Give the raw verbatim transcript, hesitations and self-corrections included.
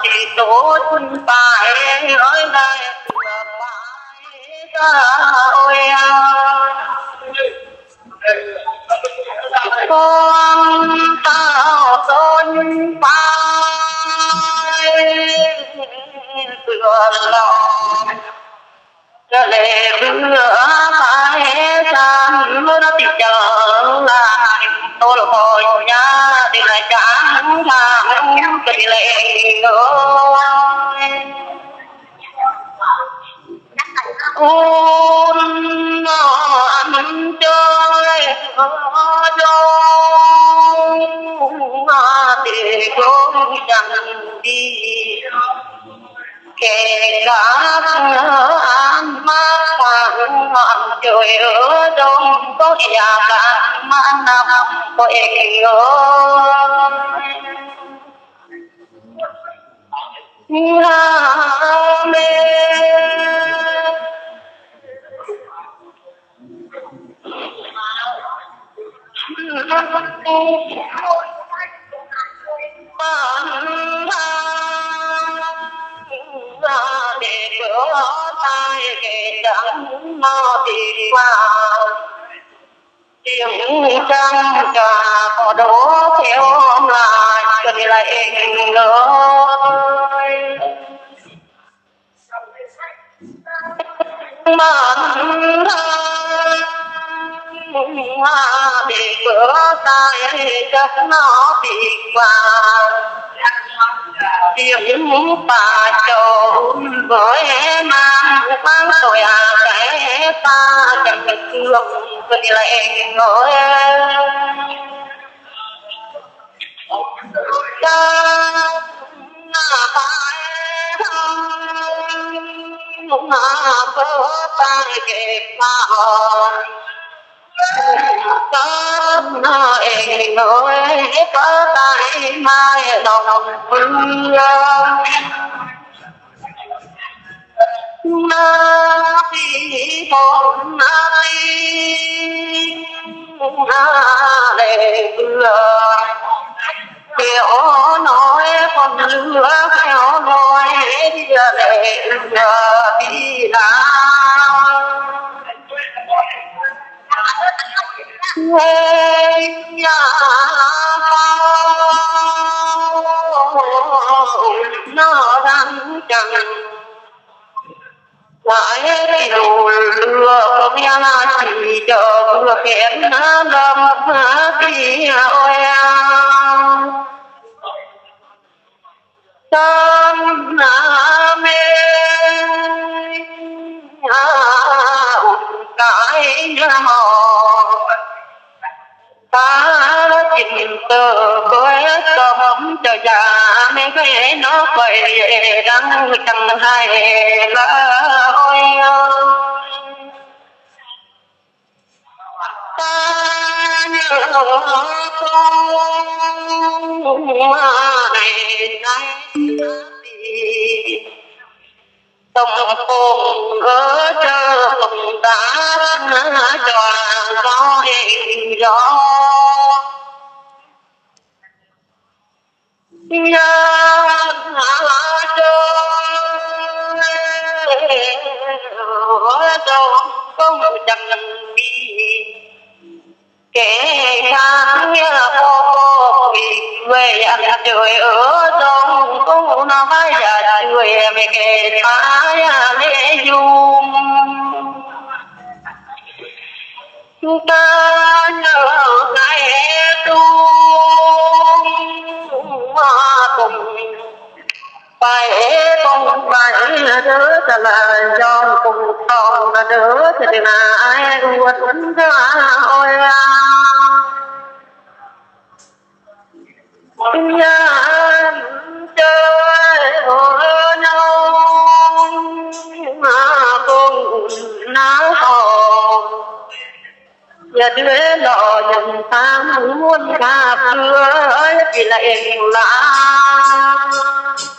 thì tổ quân phải ơi này ôi con tao tôn phải tựa lòng cho lệ bữa phải sang nó thì chờ là tôi là hồi nhá thì lại chẳng làm cái lệ ơi ôn ăn chơi ở đâu thì cũng chẳng đi kể cả ăn má hoàng ngọn trời ở đông có nhà cả má nằm có em ơi mê để cửa tay kể chẳng nó đi qua tiếng trăng trà có đố theo lại cho đi lại em ơi mặn để cửa tay chắc nó đi qua tiếng bà trầu với mang mang tôi à cái ta chẳng được thương tôi đi lại em ngồi ta phải không có tay kẹp mà có em ngồi có tay mai đồng vương na đi hồn ai để vừa kéo nói con lửa kéo nói để vừa đi nào quê nhà nó đang chẳng lại đầu lừa không nhà chỉ chờ vừa kén đâm thì ôi tâm mê cái họ ta chìm từ với tâm cho già mấy cái nó phải đang chẳng hay là ôi ta nhớ con này này tổng cùng ở chờ tổng đã cho gió hình gió nhớ chơi đâu không chẳng đi kẻ sáng cô về ăn trời ở trong cũng nó phải ra người về kẻ phá lễ dung chúng ta nhớ ngày tu cùng phải cùng phải đứa trả lời cho cùng còn là đứa thì là ai quên ra ôi nhà chơi ở nhau mà cùng náo hò giờ đứa lò dần ta muốn gặp chưa chỉ là em là